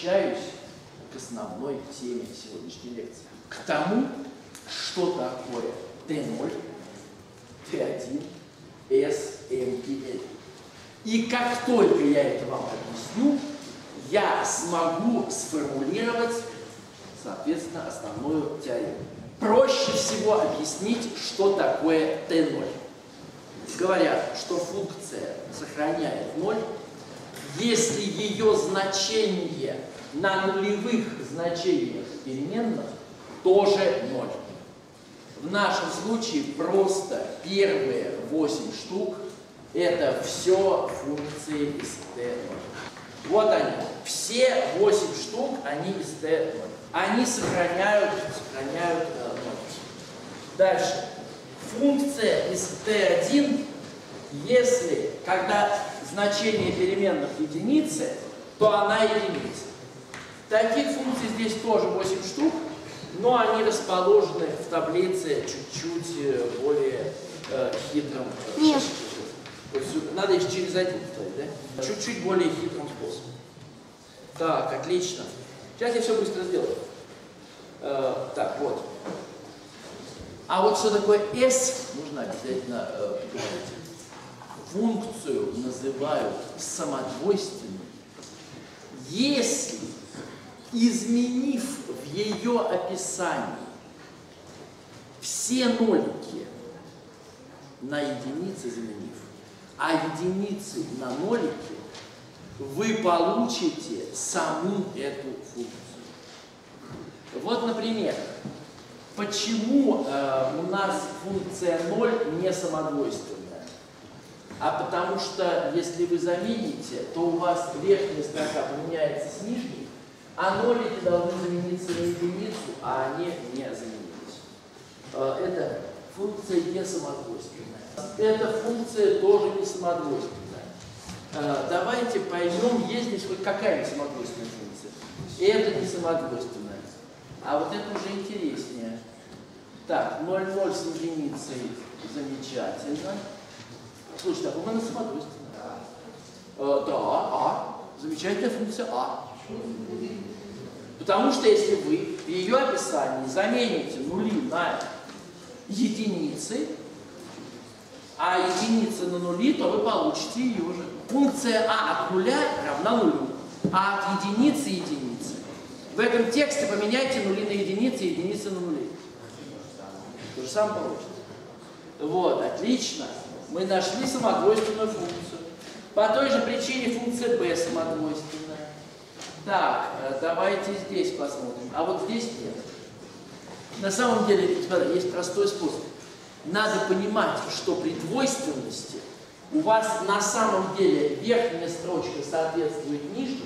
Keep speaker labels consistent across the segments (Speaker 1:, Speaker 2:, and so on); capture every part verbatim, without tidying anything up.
Speaker 1: возвращаюсь к основной теме сегодняшней лекции. К тому, что такое тэ ноль, тэ один, эс, эм и эль. И как только я это вам объясню, я смогу сформулировать, соответственно, основную теорему. Проще всего объяснить, что такое тэ ноль. Говорят, что функция сохраняет ноль, если ее значение на нулевых значениях переменных тоже ноль. В нашем случае просто первые восемь штук – это все функции из тэ ноль. Вот они. Все восемь штук, они из тэ ноль. Они сохраняют, сохраняют э, ноль. Дальше. Функция из тэ один, если, когда значение переменных единицы, то она единица. Таких функций здесь тоже восемь штук, но они расположены в таблице чуть-чуть более э, хитрым.
Speaker 2: Нет.
Speaker 1: То есть надо их через один ставить, да? Чуть-чуть более хитрым способом. Так, отлично. Сейчас я все быстро сделаю. Э, так, вот. А вот что такое S, нужно обязательно э, поговорить. Функцию называют самодвойственной, если, изменив в ее описании все нолики на единицы заменив, а единицы на нолики, вы получите саму эту функцию. Вот, например, почему э, у нас функция ноль не самодвойственная? А потому что, если вы замените, то у вас верхняя строка поменяется с нижней, а нолики должны замениться на единицу, а они не заменились. Э, это функция не самодвойственная. Эта функция тоже не самодвойственная. Э, давайте поймем, есть здесь хоть какая самодвойственная функция. Это не самодвойственная. А вот это уже интереснее. Так, ноль ноль с единицей замечательно. Слушайте, а по-моему, самодвойственная. Э, да, а. Замечательная функция а. Потому что если вы в ее описании замените нули на единицы, а единицы на нули, то вы получите ее же. Функция а от нуля равна нулю, а от единицы единицы. В этом тексте поменяйте нули на единицы, единицы на нули. То же самое получится. Вот, отлично. Мы нашли самодвойственную функцию. По той же причине функция b самодвойственная. Так, давайте здесь посмотрим. А вот здесь нет. На самом деле, ребята, есть простой способ. Надо понимать, что при двойственности у вас на самом деле верхняя строчка соответствует нижней,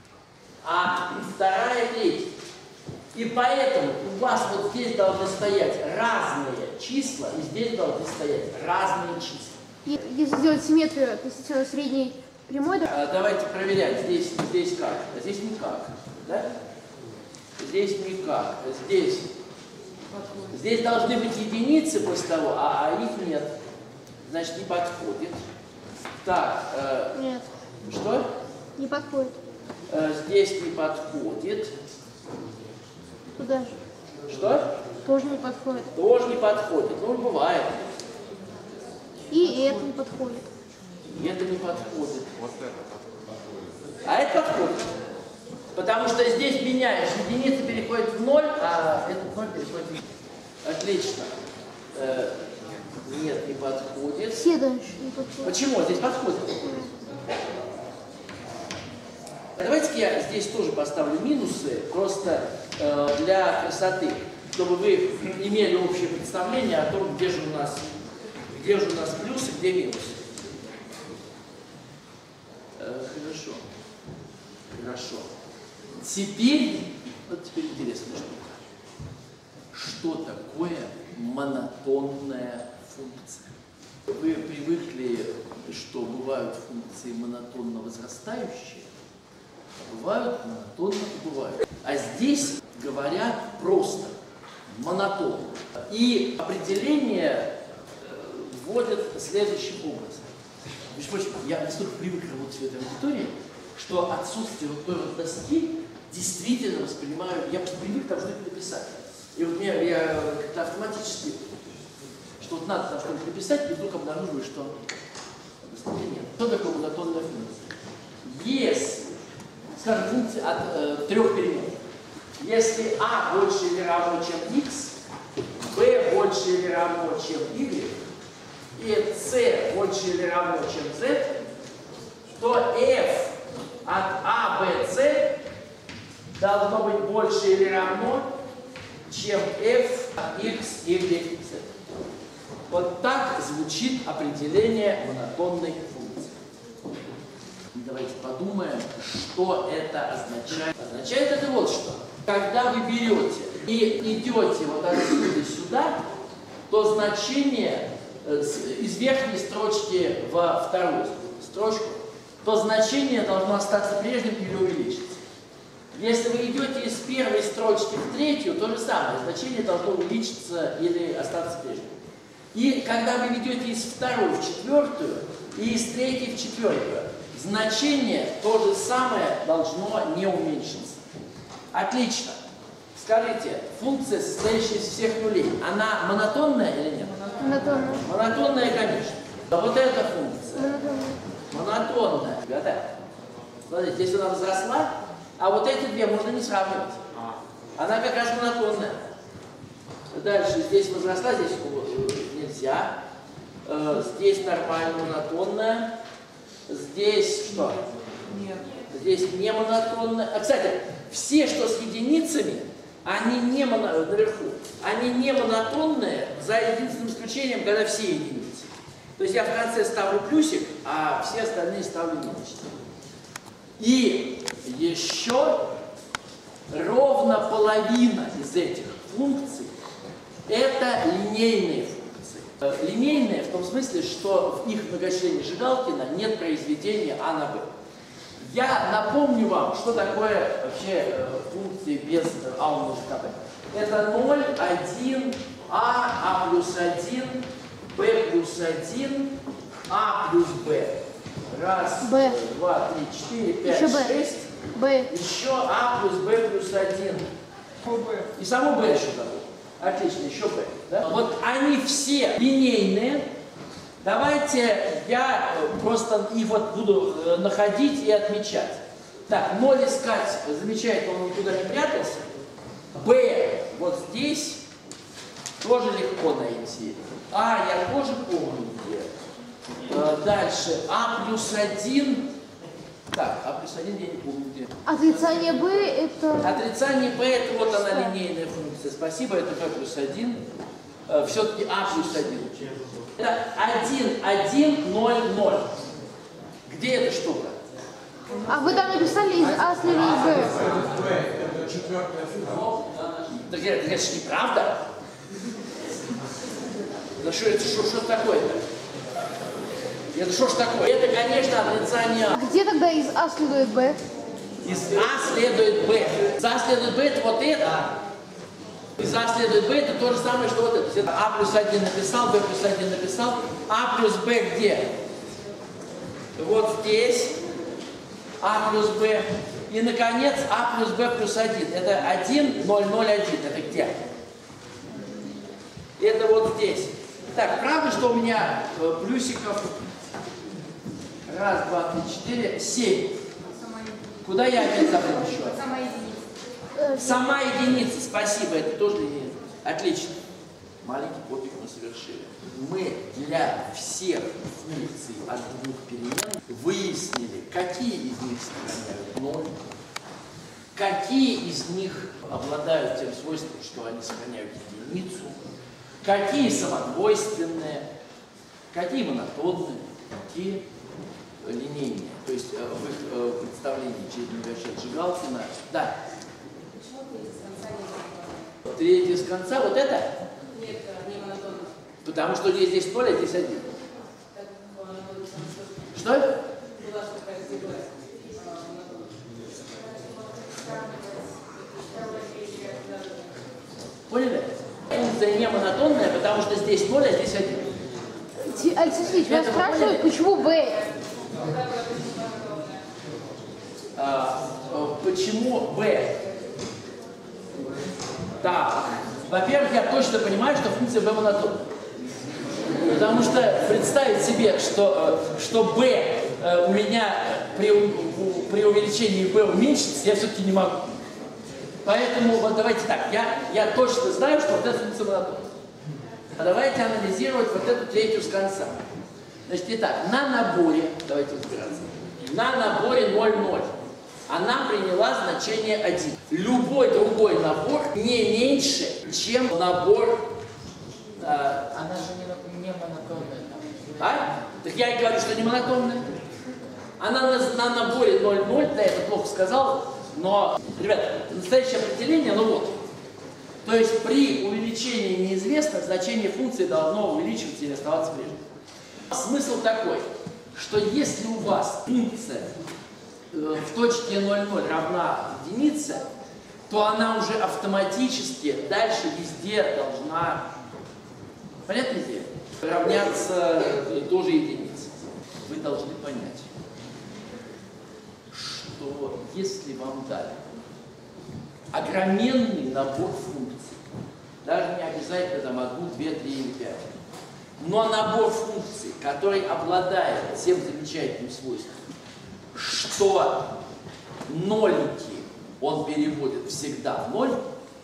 Speaker 1: а вторая третья. И поэтому у вас вот здесь должны стоять разные числа, и здесь должны стоять разные числа.
Speaker 2: Если сделать симметрию относительно средней прямой, то...
Speaker 1: А, давайте проверять. Здесь, здесь как? Здесь никак. Да? Здесь никак. Здесь. Здесь должны быть единицы после того, а, а их нет. Значит, не подходит. Так. Э,
Speaker 2: нет.
Speaker 1: Что?
Speaker 2: Не подходит.
Speaker 1: Э, здесь не подходит.
Speaker 2: Туда же.
Speaker 1: Что?
Speaker 2: Тоже не подходит.
Speaker 1: Тоже не подходит. Ну, бывает.
Speaker 2: И это не подходит.
Speaker 1: И это не подходит. Вот это подходит. А это подходит. Потому что здесь меняешь, единица переходит в ноль, а этот ноль переходит в ноль. Отлично. Э, нет, не подходит.
Speaker 2: Все дальше не подходят.
Speaker 1: Почему? Здесь подходит. Давайте я здесь тоже поставлю минусы, просто э, для красоты, чтобы вы имели общее представление о том, где же у нас, где же у нас плюсы, где минусы. Э, хорошо. Хорошо. Теперь, вот теперь интересная штука. Что такое монотонная функция? Вы привыкли, что бывают функции монотонно возрастающие, а бывают монотонно убывают. А здесь говорят просто монотонно. И определение вводят следующим образом. Между прочим, я настолько привык работать в этой аудитории, что отсутствие вот той вот доски понимаю, я привык там что-то написать. И вот мне, я как-то автоматически, что вот надо там что-то написать, и вдруг обнаруживаю, что нет. Что такое монотонная функция? Если, скажем, функция от э, трех перемен. Если а больше или равно, чем x, b больше или равно, чем y, и c больше или равно, чем z, то f от a, b, c должно быть больше или равно, чем f от x, y, z. Вот так звучит определение монотонной функции. И давайте подумаем, что это означает. Означает это вот что. Когда вы берете и идете вот отсюда сюда, то значение из верхней строчки во вторую строчку, то значение должно остаться прежним или увеличиться. Если вы идете из первой строчки в третью, то же самое, значение должно увеличиться или остаться прежним. И когда вы ведете из второй в четвертую и из третьей в четвертую, значение то же самое должно не уменьшиться. Отлично. Скажите, функция, состоящая из всех нулей, она монотонная или нет?
Speaker 2: Монотонная.
Speaker 1: Монотонная, конечно. А вот эта функция.
Speaker 2: Монотонная.
Speaker 1: Монотонная. Ребята, смотрите, здесь она возросла, а вот эти две можно не сравнивать. Она как раз монотонная. Дальше здесь возросла, здесь нельзя. Здесь нормально монотонная. Здесь что? Нет. Здесь не монотонная. А, кстати, все, что с единицами, они не моно... наверху, они не монотонные, за единственным исключением, когда все единицы. То есть я в конце ставлю плюсик, а все остальные ставлю единички. И еще ровно половина из этих функций это линейные функции. Линейные в том смысле, что в их многочлене Жигалкина нет произведения А на Б. Я напомню вам, что такое вообще э, функции без А умножить на Б. Это ноль, один, А, А плюс один, Б плюс один, А плюс Б. Раз,
Speaker 2: Б.
Speaker 1: два, три, четыре, пять,
Speaker 2: Еще Б.
Speaker 1: шесть.
Speaker 2: Б.
Speaker 1: Еще А плюс Б плюс один. И само Б еще забыл. Отлично, еще Б. Да? Вот они все линейные. Давайте я просто их вот буду находить и отмечать. Так, ноль искать, замечательно, он туда не прятался. Б вот здесь тоже легко найти. А я тоже помню где. Дальше А плюс один. Так, А плюс один я не помню где.
Speaker 2: Отрицание b это...
Speaker 1: Отрицание b это вот она линейная функция. Спасибо, это b плюс один. Все-таки А плюс один. Это один, один, ноль, ноль. Где эта штука?
Speaker 2: А вы там написали из А следует b.
Speaker 1: Так это, это же неправда. Да что это, что, что такое-то? Это что ж такое? Это, конечно, отрицание.
Speaker 2: А где тогда из А следует b?
Speaker 1: Из А следует b. Из А следует b это вот это. Из А следует b это то же самое, что вот это. А плюс один написал, b плюс один написал. А плюс b где? Вот здесь. А плюс b. И, наконец, А плюс b плюс один. Это один, ноль, ноль, один. Это где? Это вот здесь. Так, правда, что у меня плюсиков раз, два, три, четыре, семь. Куда я опять забыл еще?
Speaker 3: Сама единица.
Speaker 1: Сама единица, спасибо, это тоже единица. Отлично. Маленький подвиг мы совершили. Мы для всех функций от двух перемен выяснили, какие из них сохраняют ноль, какие из них обладают тем свойством, что они сохраняют единицу, какие самодвойственные, какие монотонные, какие линейные. То есть в их э, представлении через многочлен Жигалкина. Да.
Speaker 3: Почему третий с конца не
Speaker 1: Третий с конца, вот это?
Speaker 3: Нет, не монотонно.
Speaker 1: Потому что здесь, здесь ноль, а здесь один.
Speaker 3: Так, она будет сам что?
Speaker 1: Что?
Speaker 3: Была что такая степень.
Speaker 1: Поняли? Функция не монотонная, потому что здесь ноль, а здесь один.
Speaker 2: Алексей Сергеевич, меня спрашивают, почему b?
Speaker 1: А, почему b? Так, во-первых, я точно понимаю, что функция b монотонна. Потому что представить себе, что, что b у меня при, при увеличении b уменьшится, я все-таки не могу. Поэтому вот давайте так, я, я точно знаю, что вот эта функция монотонна. А давайте анализировать вот эту третью с конца. Значит, итак, на наборе, давайте разбираться, на наборе ноль ноль она приняла значение один. Любой другой набор не меньше, чем набор... Э,
Speaker 4: Она же не, не монотонная.
Speaker 1: а? Так я и говорю, что не монотонная. Она на, на наборе ноль ноль, да, это плохо сказал, но, ребята, настоящее определение, ну вот. То есть при увеличении неизвестных значение функции должно увеличиваться или оставаться прежним. Смысл такой, что если у вас функция в точке ноль ноль равна единице, то она уже автоматически дальше везде должна, понятно идея, равняться тоже единице. Вы должны понять, что если вам дали огроменный набор функций, даже не обязательно там одну, две, три или пять, но набор функций, который обладает тем замечательным свойством, что нолики он переводит всегда в ноль,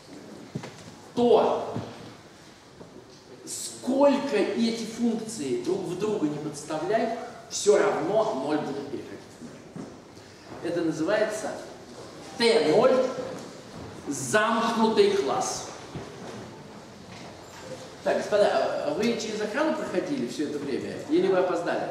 Speaker 1: то сколько эти функции друг в друга не подставляют, все равно ноль будет переходить в ноль. Это называется тэ ноль замкнутый класс. Так, господа, вы через охрану проходили все это время? Или вы опоздали?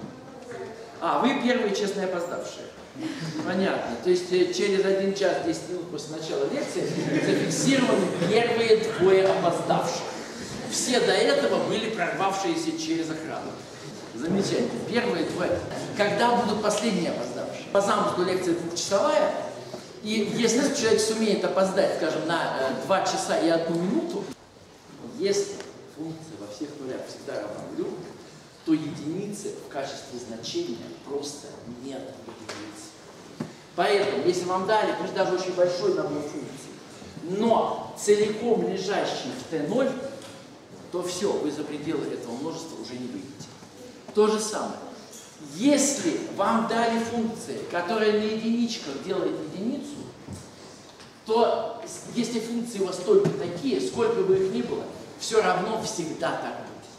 Speaker 1: А, вы первые честные опоздавшие. Понятно. То есть через один час десять минут после начала лекции зафиксированы первые двое опоздавших. Все до этого были прорвавшиеся через охрану. Замечательно. Первые двое. Когда будут последние опоздавшие? По замыслу лекция двухчасовая. И если человек сумеет опоздать, скажем, на два часа и одну минуту, если функция во всех нулях всегда равна нулю, то единицы в качестве значения просто нет единицы. Поэтому, если вам дали, пусть даже очень большой набор функций, но целиком лежащий в тэ ноль, то все, вы за пределы этого множества уже не выйдете. То же самое. Если вам дали функции, которая на единичках делает единицу, то если функции у вас только такие, сколько бы их ни было, все равно всегда так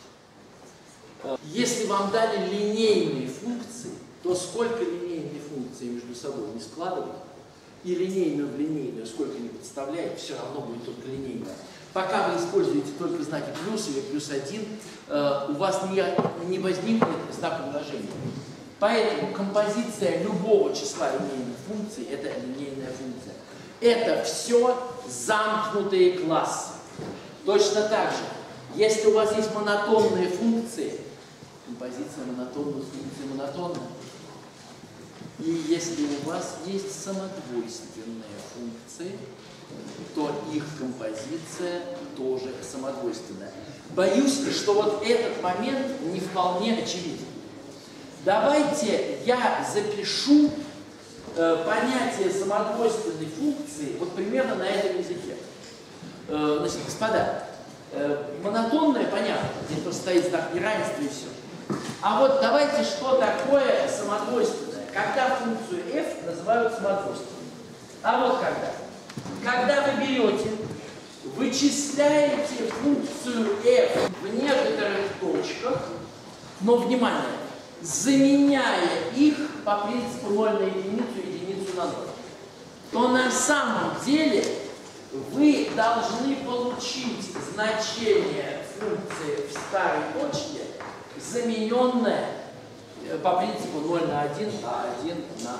Speaker 1: будет. Если вам дали линейные функции, то сколько линейные функции между собой не складывают, и линейную в линейную сколько ни подставляет, все равно будет только линейная. Пока вы используете только знаки плюс или плюс один, у вас не, не возникнет знак умножения. Поэтому композиция любого числа линейных функций – это линейная функция. Это все замкнутые классы. Точно так же, если у вас есть монотонные функции, композиция монотонных функций монотонна. И если у вас есть самодвойственные функции, то их композиция тоже самодвойственная. Боюсь, что вот этот момент не вполне очевиден. Давайте я запишу э, понятие самодвойственной функции вот примерно на этом языке. Э, значит, господа, э, монотонное понятно, здесь просто стоит знак неравенства и все. А вот давайте, что такое самодвойственное? Когда функцию f называют самодвойственной. А вот когда? Когда вы берете, вычисляете функцию f в некоторых точках, но, внимание, заменяя их по принципу ноль на единицу, единицу на ноль, то на самом деле вы должны получить значение функции в старой точке, замененное по принципу ноль на один, а один на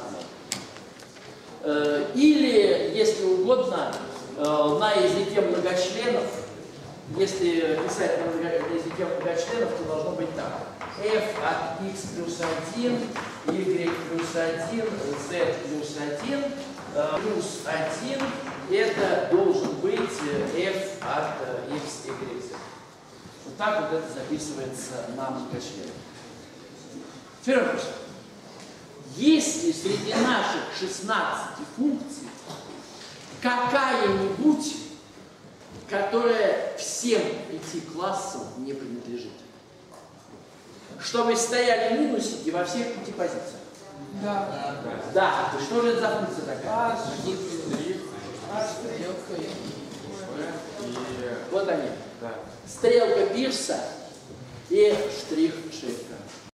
Speaker 1: ноль. Или, если угодно, на языке многочленов, если писать на языке многочленов, то должно быть так. f от x плюс один, y плюс один, z плюс один, плюс один, это должен быть f от x, y, z. Вот так вот это записывается на многочленах. Первый вопрос. Если среди наших шестнадцати функций какая-нибудь которая всем пяти классам не принадлежит. Чтобы стояли минусики во всех пяти позициях.
Speaker 5: Да.
Speaker 1: Да. И что же это за функция такая?
Speaker 5: H, H'.
Speaker 1: Вот они.
Speaker 6: Да.
Speaker 1: Стрелка Пирса и штрих Шеффера.